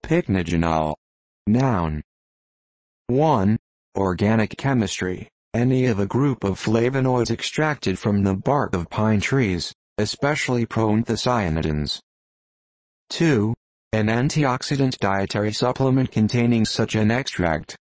Pycnogenol. Noun. 1. Organic chemistry. Any of a group of flavonoids extracted from the bark of pine trees, especially proanthocyanidins. 2. An antioxidant dietary supplement containing such an extract.